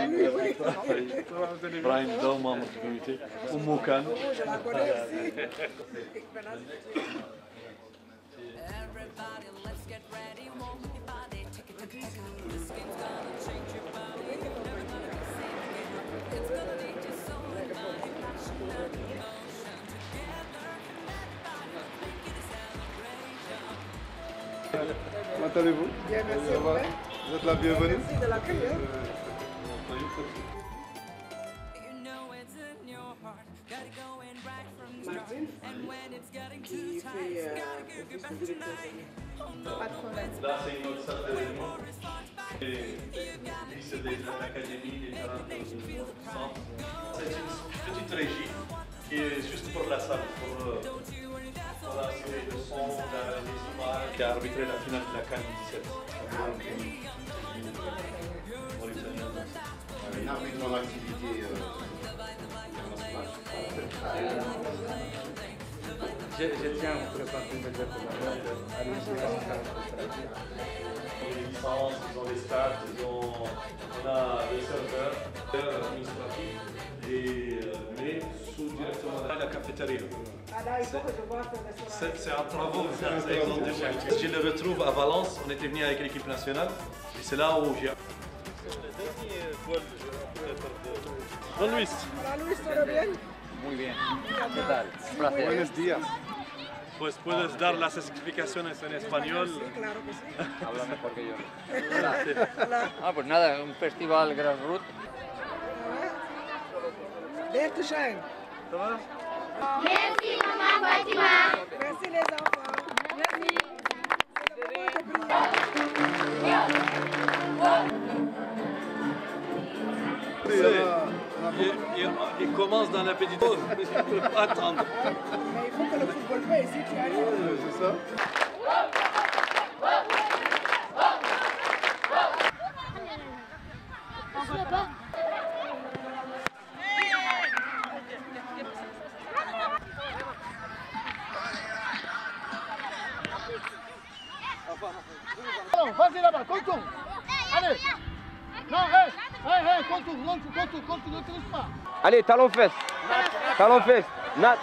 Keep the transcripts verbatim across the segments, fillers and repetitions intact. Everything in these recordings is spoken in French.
Brian Daum, membre du comité. Oumou Khan. Je la connais aussi. Comment allez-vous? Bien, merci. Ça va? Vous êtes la bienvenue. Merci de l'accueil. Hein? Martine, qui fait euh, office de directeur. Pas de problème. Là, c'est une autre salle de réunion. Et c'est l'académie des talents de centre. C'est une petite régie qui est juste pour la salle, pour, euh, pour assurer le son, la, les images, qui a arbitré la finale de la CAN dix-sept. Un arbitre en activité Je, je tiens à vous présenter une belle Ils ont les licences, ils ont les stats, ils ont, on a des serveurs, administratifs, et, euh, mais sous directement la cafétéria. Ah là, il faut que je vois ce restaurant. C'est un travaux, c'est un exemple de moi. Je le retrouve à Valence, on était venu avec l'équipe nationale, et c'est là où j'ai... Don Luis. Hola Luis, ¿todo bien? Muy bien. ¿Qué tal? Un placer. Buenos días. Pues puedes dar las explicaciones en español. Sí, claro que sí. Habla mejor que yo. Hola. Ah, pues nada, un festival Grassroots. Dare to shine. Ça va? Merci maman Fatima. Merci les enfants. Merci. Il, il, il commence dans la petite pause, il ne peut pas attendre. Mais il faut que le football paye ici, tu arrives. C'est ça? On se lève pas. Vas-y là-bas, contourne. Allez. Non, hé, hé, hé, contourne, contourne, contourne, ne triche pas. Allez, talon fesse. Talon fesse. Nat.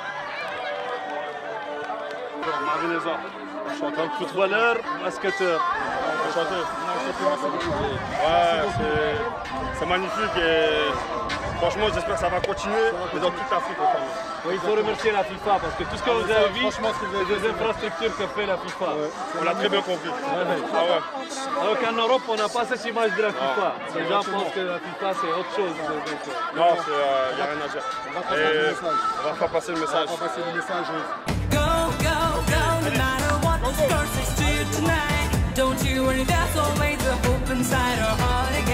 Marvineza, je suis en tant que footballeur, basketteur. Chanteur. Ouais, c'est magnifique et franchement j'espère que ça va continuer dans toute l'Afrique. Oui, il faut remercier la FIFA parce que tout ce que vous avez vu, c'est des infrastructures que fait la FIFA. Ouais, on l'a très bien compris. Ouais, ouais. Ah ouais. Alors qu'en Europe, on n'a pas cette image de la FIFA. Ah, les gens pensent que la FIFA c'est autre chose. Non, il n'y a rien à dire. On va passer le message. On va faire passer le message. On va passer le message. Go, go, go, no matter what the score says to you tonight. Don't you worry, that's always the hope inside our heart again.